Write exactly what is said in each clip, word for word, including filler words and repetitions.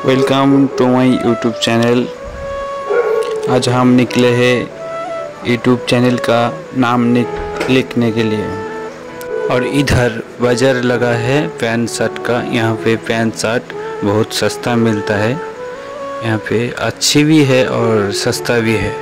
Welcome to my YouTube channel. आज हम निकले हैं यूट्यूब चैनल का नाम लिखने के लिए। और इधर बाजार लगा है पैंट शर्ट का। यहाँ पे पैंट शर्ट बहुत सस्ता मिलता है। यहाँ पे अच्छी भी है और सस्ता भी है।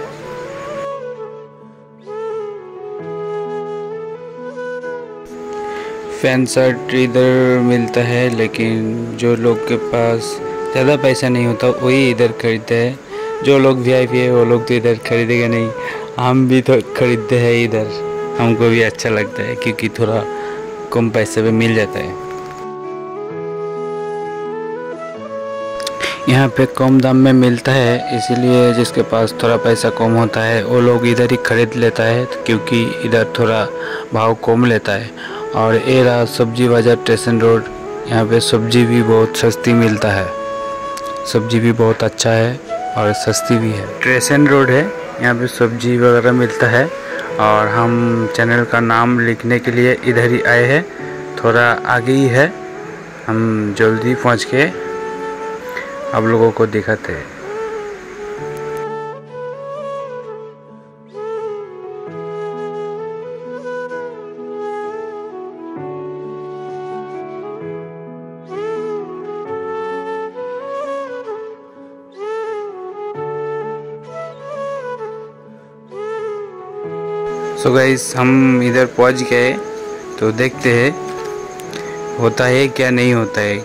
पैंट शर्ट इधर मिलता है, लेकिन जो लोग के पास ज़्यादा पैसा नहीं होता वही इधर खरीदते हैं। जो लोग वीआईपी है वो लोग तो इधर खरीदेगा नहीं। हम भी तो खरीदते हैं इधर, हमको भी अच्छा लगता है क्योंकि थोड़ा कम पैसे पे मिल जाता है। यहाँ पे कम दाम में मिलता है, इसीलिए जिसके पास थोड़ा पैसा कम होता है वो लोग इधर ही खरीद लेता है, क्योंकि इधर थोड़ा भाव कम लेता है। और ये रहा सब्जी बाज़ार स्टेशन रोड। यहाँ पे सब्जी भी बहुत सस्ती मिलता है। सब्जी भी बहुत अच्छा है और सस्ती भी है। स्टेशन रोड है, यहाँ पे सब्जी वगैरह मिलता है। और हम चैनल का नाम लिखने के लिए इधर ही आए हैं। थोड़ा आगे ही है, हम जल्दी पहुँच के आप लोगों को दिखाते हैं। सो गाइस, हम इधर पहुंच गए, तो देखते हैं होता है क्या नहीं होता है।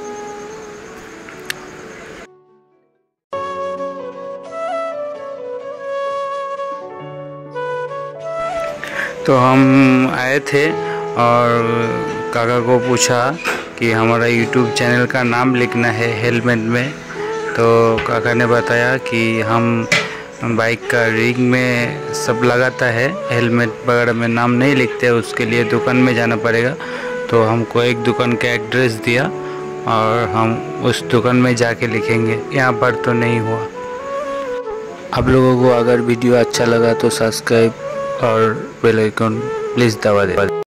तो हम आए थे और काका को पूछा कि हमारा यूट्यूब चैनल का नाम लिखना है हेलमेट में। तो काका ने बताया कि हम बाइक का रिंग में सब लगाता है, हेलमेट वगैरह में नाम नहीं लिखते, उसके लिए दुकान में जाना पड़ेगा। तो हमको एक दुकान का एड्रेस दिया और हम उस दुकान में जाके लिखेंगे। यहाँ पर तो नहीं हुआ। आप लोगों को अगर वीडियो अच्छा लगा तो सब्सक्राइब और बेल आइकन प्लीज़ दबा दें।